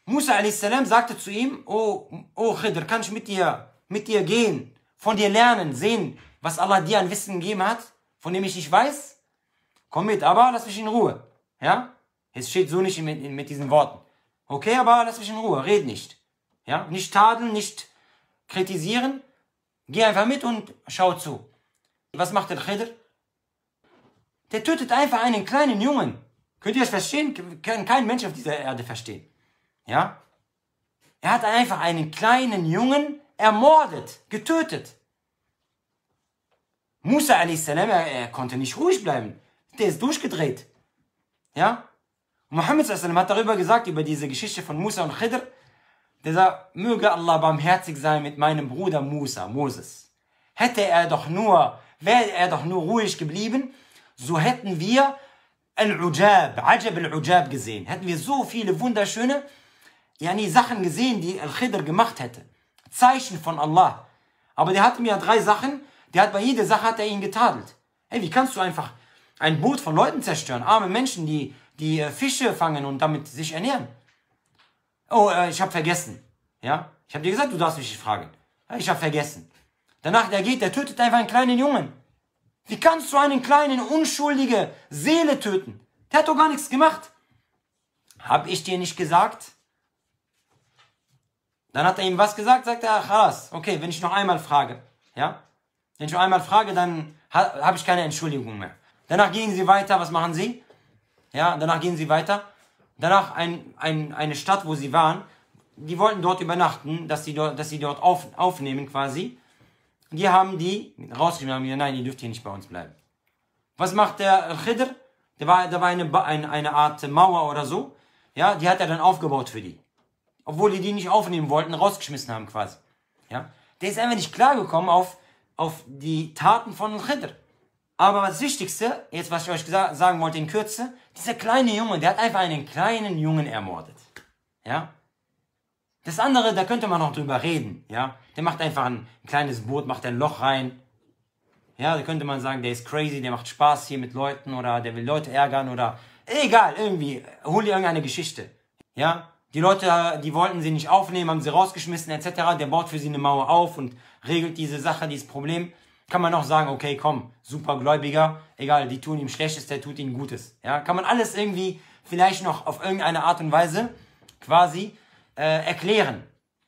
Musa a.s. sagte zu ihm, oh Khidr, kann ich mit dir gehen, von dir lernen, sehen, was Allah dir an Wissen gegeben hat, von dem ich nicht weiß? Komm mit, aber lass mich in Ruhe. Ja? Es steht so nicht mit diesen Worten. Okay, aber lass mich in Ruhe, red nicht. Ja? Nicht tadeln, nicht kritisieren. Geh einfach mit und schau zu. Was macht der Khidr? Der tötet einfach einen kleinen Jungen. Könnt ihr das verstehen? Kann kein Mensch auf dieser Erde verstehen. Ja? Er hat einfach einen kleinen Jungen ermordet, getötet. Musa a.s., er konnte nicht ruhig bleiben. Der ist durchgedreht. Ja? Und Muhammad a.s. hat darüber gesagt, über diese Geschichte von Musa und Khidr, der sagt, möge Allah barmherzig sein mit meinem Bruder Moses. Wäre er doch nur ruhig geblieben, so hätten wir Al-Ujab, Ajab al-Ujab gesehen. Hätten wir so viele wunderschöne Sachen gesehen, die Al-Khidr gemacht hätte. Zeichen von Allah. Aber der hatte mir 3 Sachen, bei jeder Sache hat er ihn getadelt. Hey, wie kannst du einfach ein Boot von Leuten zerstören? Arme Menschen, die Fische fangen und damit sich ernähren. Oh, ich habe vergessen. Ja? Ich habe dir gesagt, du darfst mich nicht fragen. Ich habe vergessen. Danach, der tötet einfach einen kleinen Jungen. Wie kannst du einen kleinen, unschuldige Seele töten? Der hat doch gar nichts gemacht. Hab ich dir nicht gesagt? Dann hat er ihm was gesagt, sagt er, Khalas, okay, wenn ich noch einmal frage, ja? Wenn ich noch einmal frage, dann habe ich keine Entschuldigung mehr. Danach gehen sie weiter, was machen sie? Ja, danach gehen sie weiter. Danach eine Stadt, wo sie waren, die wollten dort übernachten, dass sie dort aufnehmen quasi. Die haben die rausgeschrieben, haben gesagt, nein, ihr dürft hier nicht bei uns bleiben. Was macht der Khidr? Da war eine Art Mauer oder so. Ja, die hat er dann aufgebaut für die. Obwohl die nicht aufnehmen wollten, rausgeschmissen haben quasi. Ja, der ist einfach nicht klargekommen auf die Taten von Khidr. Aber das Wichtigste, jetzt was ich euch sagen wollte in Kürze, dieser kleine Junge, der hat einfach einen kleinen Jungen ermordet. Ja? Das andere, da könnte man noch drüber reden. Ja? Der macht einfach ein kleines Boot, macht ein Loch rein. Ja, da könnte man sagen, der ist crazy, der macht Spaß hier mit Leuten oder der will Leute ärgern oder egal, irgendwie, hol dir irgendeine Geschichte. Ja? Die Leute, die wollten sie nicht aufnehmen, haben sie rausgeschmissen etc. Der baut für sie eine Mauer auf und regelt diese Sache, dieses Problem. Kann man auch sagen, okay, komm, Supergläubiger, egal, die tun ihm Schlechtes, der tut ihnen Gutes. Ja, kann man alles irgendwie vielleicht noch auf irgendeine Art und Weise quasi erklären.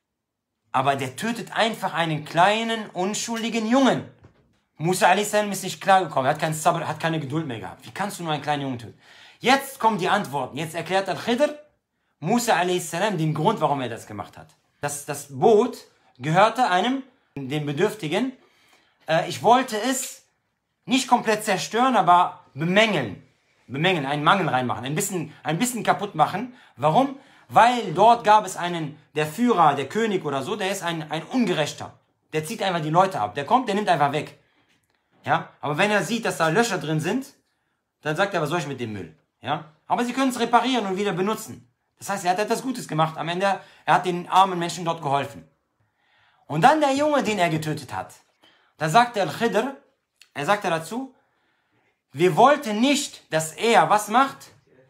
Aber der tötet einfach einen kleinen, unschuldigen Jungen. Musa a.s. ist nicht klargekommen, er hat keinen Sabr, hat keine Geduld mehr gehabt. Wie kannst du nur einen kleinen Jungen töten? Jetzt kommen die Antworten. Jetzt erklärt Al-Khidr Musa a.s. den Grund, warum er das gemacht hat. Das Boot gehörte den Bedürftigen. Ich wollte es nicht komplett zerstören, aber bemängeln, einen Mangel reinmachen, ein bisschen kaputt machen. Warum? Weil dort gab es der Führer, der König oder so, der ist ein Ungerechter. Der zieht einfach die Leute ab. Der kommt, der nimmt einfach weg. Ja? Aber wenn er sieht, dass da Löcher drin sind, dann sagt er, was soll ich mit dem Müll? Ja? Aber sie können es reparieren und wieder benutzen. Das heißt, er hat etwas Gutes gemacht. Am Ende, er hat den armen Menschen dort geholfen. Und dann der Junge, den er getötet hat. Da sagt der Khidr, er sagte dazu, wir wollten nicht, dass er was macht?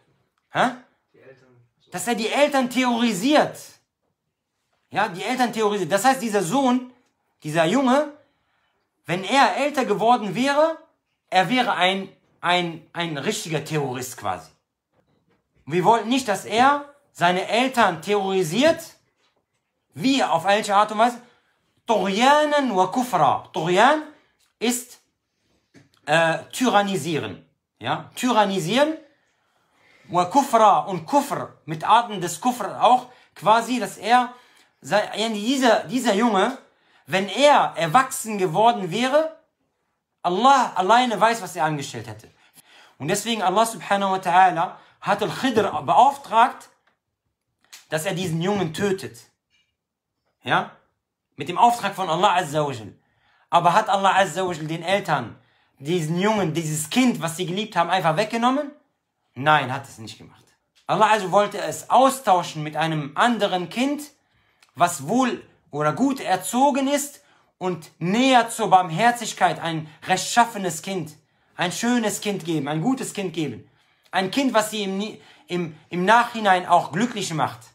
Dass er die Eltern terrorisiert. Ja, die Eltern terrorisiert. Das heißt, dieser Sohn, dieser Junge, wenn er älter geworden wäre, er wäre ein richtiger Terrorist quasi. Wir wollten nicht, dass er seine Eltern terrorisiert. Wie? Auf welche Art und Weise? Tughyanan wa kufra. Tughyan ist tyrannisieren. Ja? Tyrannisieren. Wa kufra und Kufr, mit Arten des Kufr auch, quasi, dass dieser Junge, wenn er erwachsen geworden wäre, Allah alleine weiß, was er angestellt hätte. Und deswegen Allah subhanahu wa ta'ala hat Al-Khidr beauftragt, dass er diesen Jungen tötet. Ja? Mit dem Auftrag von Allah Azza wa Jal. Aber hat Allah Azza wa Jal den Eltern diesen Jungen, dieses Kind, was sie geliebt haben, einfach weggenommen? Nein, hat es nicht gemacht. Allah also wollte es austauschen mit einem anderen Kind, was wohl oder gut erzogen ist und näher zur Barmherzigkeit, ein rechtschaffenes Kind, ein schönes Kind geben, ein gutes Kind geben. Ein Kind, was sie im Nachhinein auch glücklich macht.